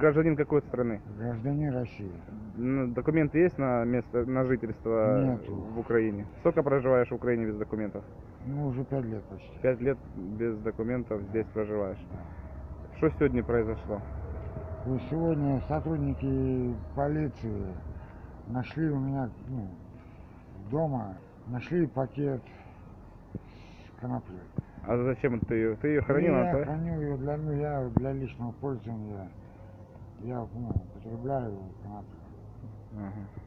гражданин какой страны? Гражданин России. Документы есть на место, на жительство Нету. в Украине? Сколько проживаешь в Украине без документов? Ну, уже 5 лет почти. 5 лет без документов здесь проживаешь. Да. Что сегодня произошло? Вот сегодня сотрудники полиции нашли у меня дома, нашли пакет с коноплей. А зачем ты ее? Ты ее хранил? Я да? храню ее для личного пользования. Я употребляю коноплю. Ага.